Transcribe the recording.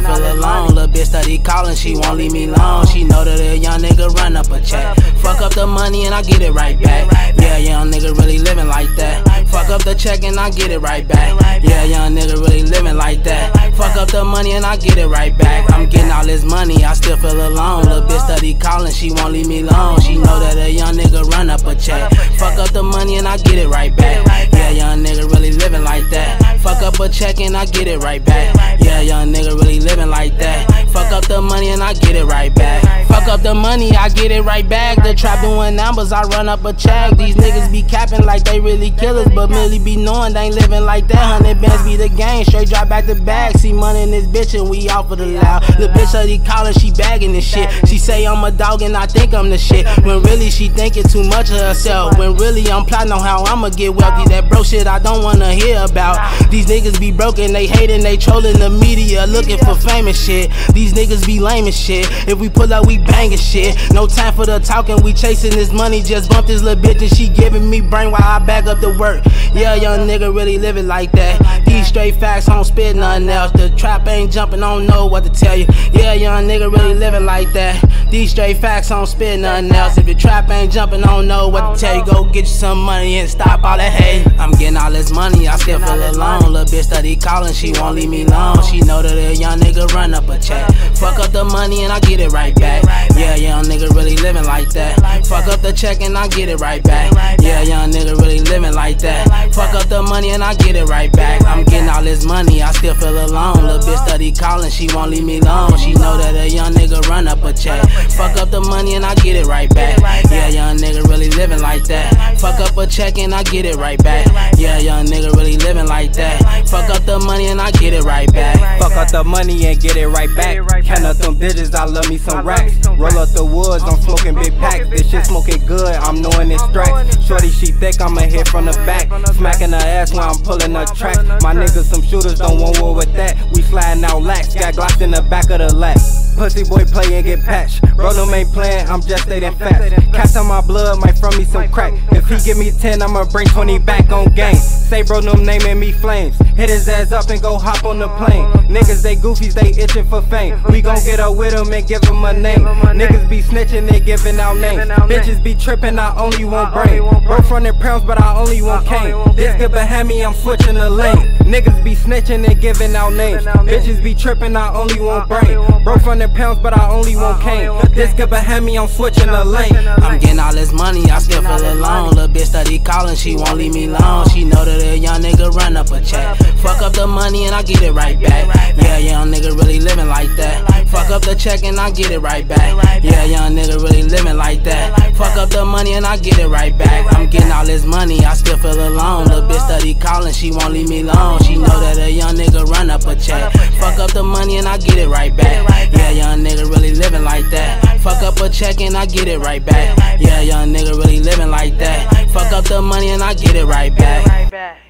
feel alone. Lil' bitch steady calling, she won't leave me alone. She know that a young nigga run up a check. Fuck up the money and I get it right back. Yeah, young nigga really living like that. Fuck up the check and I get it right back. Yeah, young nigga really living like that. Fuck up the money and I get it right back. I'm getting all this money, I still feel alone. Lil' bitch steady calling, she won't leave me alone. She know that a young nigga run up a check. Fuck up the money and I get it right back. Yeah, young nigga really living like that. Fuck up a check and I get it right back. Yeah, young nigga really living like that. Fuck up the money and I get it right back. Fuck up the money, I get it right back. The trap doing numbers, I run up a check. These niggas be capping like they really killers, but merely be knowing they ain't living like that. 100 bands be the game, straight drop back to back. See money in this bitch and we off for the loud. The bitch steady calling, she bagging this shit. She say I'm a dog and I think I'm the shit, when really she thinking too much of herself. When really I'm plotting on how I'ma get wealthy. That bro shit I don't wanna hear about. These niggas be broken, they hating, they trolling the media, looking for fame and shit. These niggas be lame as shit. If we pull up, we bangin' shit. No time for the talking, we chasing this money. Just bump this little bitch and she giving me brain while I back up the work. Yeah, young nigga really living like that. These straight facts, don't spit nothing else. The trap ain't jumping, I don't know what to tell you. Yeah, young nigga really living like that. These straight facts, don't spit nothing else. If your trap ain't jumping, I don't know what to tell you. Go get you some money and stop all that hate. I'm getting all this money, I still feel alone. Lil' bitch steady calling, she won't leave me alone. She know that a young nigga run up a check. Fuck up the money and I get it right back. Yeah, young nigga really living like that. Fuck up the check and I get it right back. Yeah, young nigga really living like that. Fuck up the money and I get it right back. I'm getting all this money, I still feel alone. Lil' bitch steady calling, she won't leave me alone. She know that a young nigga run up a check. Fuck up the money and I get it right back. Yeah, young nigga really living like that. Fuck up a check and I get it right back. Yeah, young nigga really living like that. Fuck up the money and I get it right back. Fuck up the money and get it right back. Count up them digits, I love me some racks. Roll up the woods, I'm smoking big packs. This shit smoking good, I'm knowing it's strikes. Shorty, she thick, I'ma hit from the back. Smacking her ass while I'm pulling her track. My niggas some shooters, don't want war with that. We sliding out lax, got glocks in the back of the lap. Pussy boy play and get patched. Bro, them ain't playing, I'm just stating facts. Cats on my blood might from me some crack. If he give me 10, I'ma bring 20 back on game. Say bro, them naming me flames. Hit his ass up and go hop on the plane. Niggas, they goofies, they itching for fame. We gon' get up with him and give him a name. Niggas be snitching, they giving out names. Bitches be tripping, I only want brain. Bro frontin' pounds, but I only want cane. This good behind me, I'm switching the lane. Niggas be snitching and giving out names. Bitches be tripping, I only want brain. Bro frontin' pounds, but I only want cane. This good behind me, I'm switching the lane. I'm getting all this money, I still feel alone. Lil' bitch steady calling, she won't leave me alone. She know that a young nigga run up a check. Fuck up the money and I get it right back. Yeah, young nigga really living like that. Fuck up the check and I get it right back. Yeah, young nigga really living like that. Fuck up the money and I get it right back. I'm getting all this money, I still feel alone. Lil' bitch steady calling, she won't leave me alone. She know that a young nigga run up a check. Fuck up the money and I get it right back. Yeah, young nigga really living like that. Fuck up a check and I get it right back. Yeah, young nigga really living like that. Fuck up the money and I get it right back.